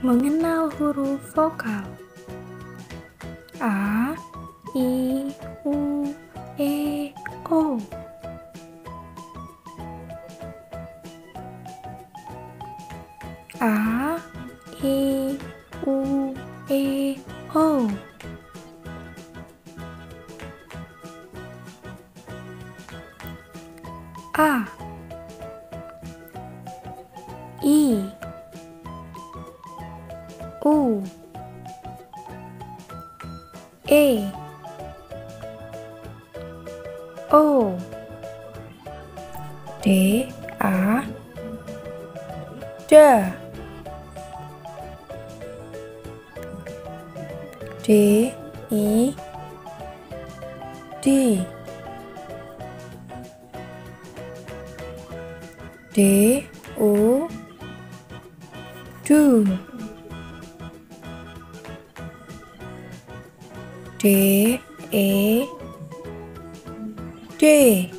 Mengenal huruf vokal. A, I, U, E, O. A, I, U, E, O. A, I, U, E, O. D, A, D. D, I, D. D, U, do. D, E, D.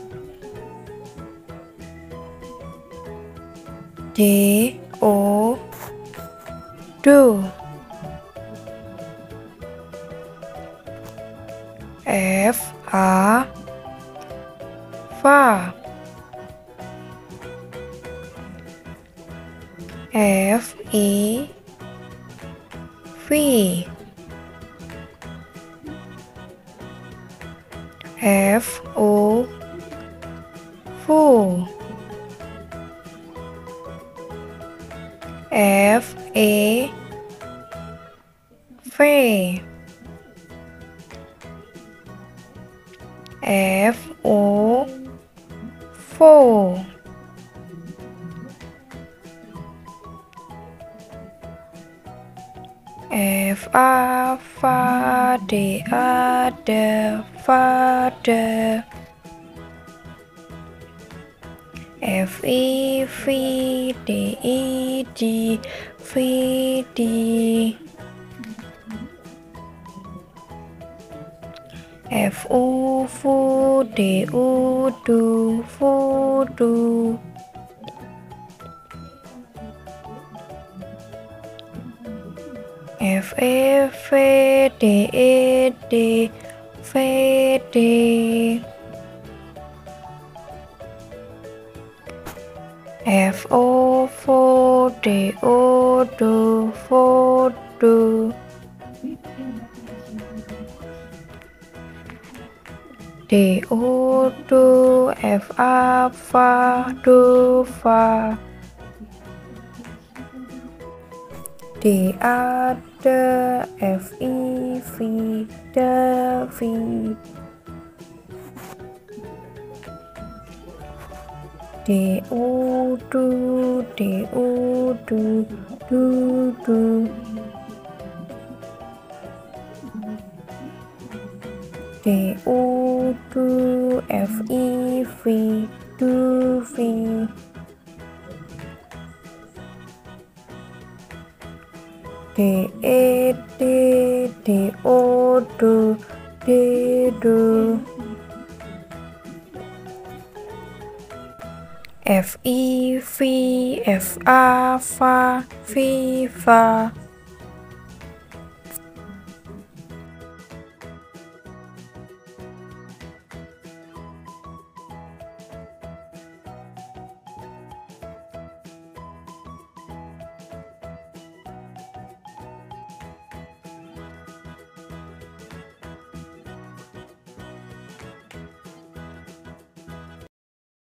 D, O, do. F, A, fa. F, E, fi. F, O, fu. F, E, fe. F, O, fo. F, A, fa. D, A, de, father. F, E, fi. D, E, D, fidi. F, U, fu. D, U, du, fudu. F, E, fe. D, E, D, fede. F, O, fo. D, O, do, fodu. D, O, do. F, A, fa. Do, fa. D, A, de. F, I, fi. De, fi. D, U, du. D, U, du. Du, du. D, U, du. F, I, fi. Du, fi. D, E, D. D, O, do. D, do. F, I, fi. F, A, fa. Fi, fa.